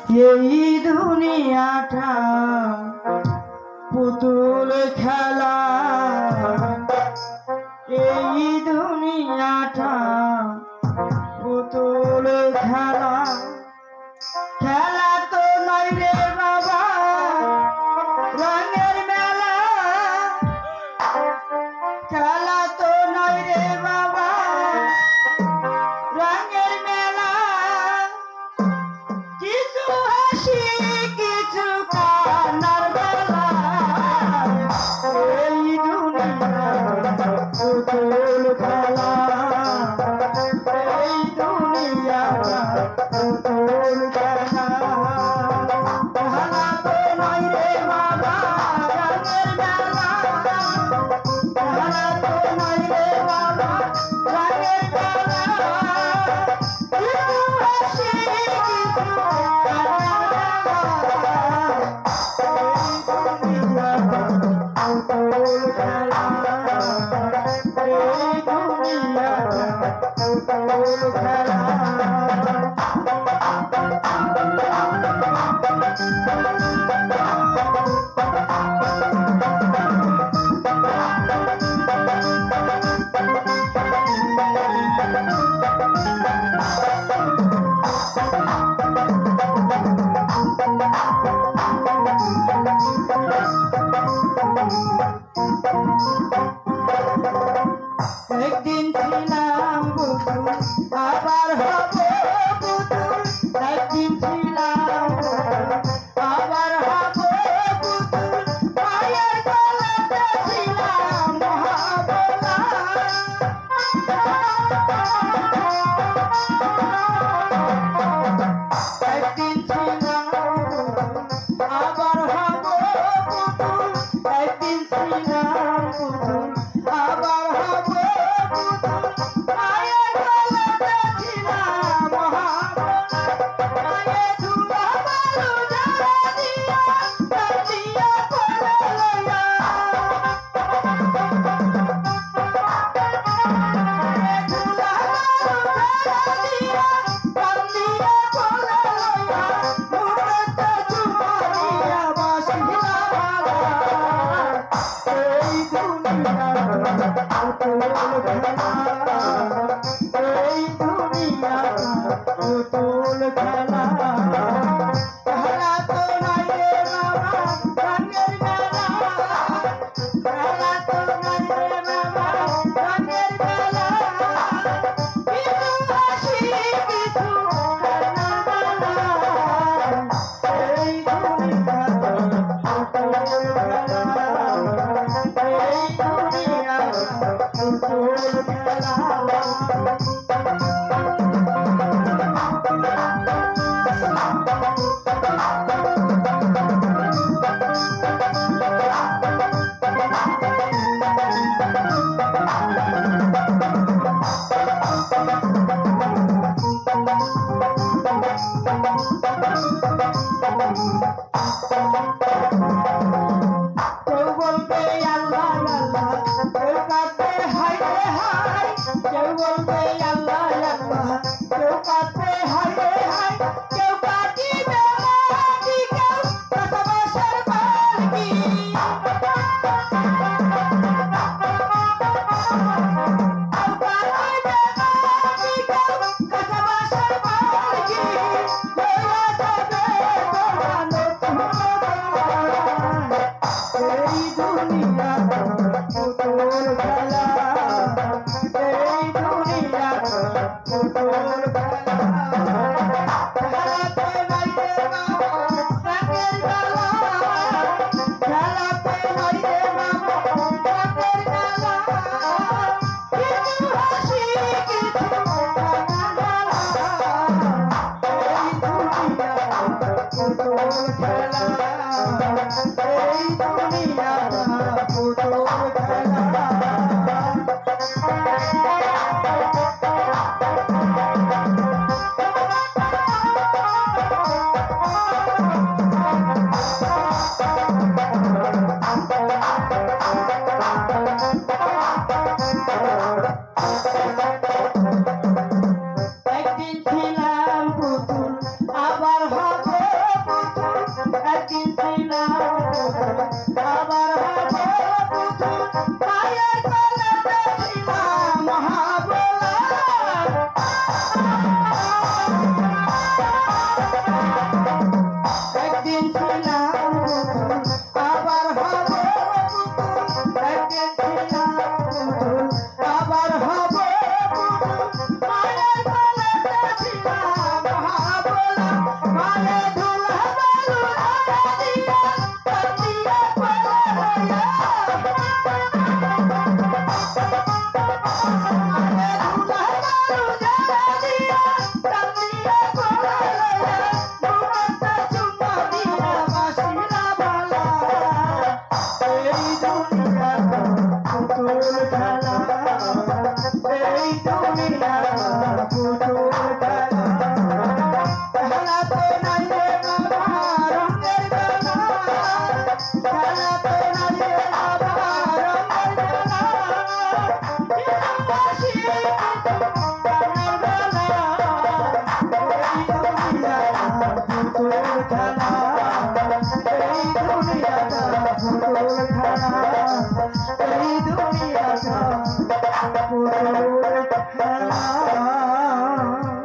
এই দুনিয়াটা পুতুল খেলা, এই দুনিয়াটা পুতুল খেলা। খেলা তো নয় রে বাবা রঙের মেলা, খেলা তো নয় রে বাবা রঙের মেলা। কিছু হাসি কিছু কান্নার বেলা, এই দুনিয়া পুতুল খেলা, এই দুনিয়া পুতুল খেলা। খেলা তো নয় রে বাবা রঙের মেলা, খেলা তো নয় রে বাবা রঙের মেলা। কিছু হাসি কিছু কান্নার বেলা, এই দুনিয়া পুতুল খেলা, এই দুনিয়া পুতুল খেলা। একদিন ছিলাম পুতুল আবার হব পুতুল, একদিন ছিলাম পুতুল আবার হব পুতুল। মায়ের গলাতে ছিলাম মহাবলা, একদিন ছিলাম পুতুল আবার হব পুতুল, একদিন ছিলাম পুতুল আবার হব পুতুল। মায়ের গলাতে ছিলাম মহাবলা, মায়ে ধুলা বালু জ্বালা দিয়া কাঁদিয়া কোলে লইয়া, মায়ে ধুলা বালু জ্বালা দিয়া কাঁদিয়া কোলে লইয়া, মুখেতে চুমা দিয়া বাসিলা ভালা। এই দুনিয়া পুতুল খেলা, এই দুনিয়া পুতুল খেলা। খেলা তো নাই রে বাবা রঙের মেলা, খেলা তো নাই রে বাবা রঙের মেলা। কিছু হাসি কিছু কান্নার বেলা, এই দুনিয়া পুতুল খেলা, এই দুনিয়া পুতুল খেলা। এই দুনিয়া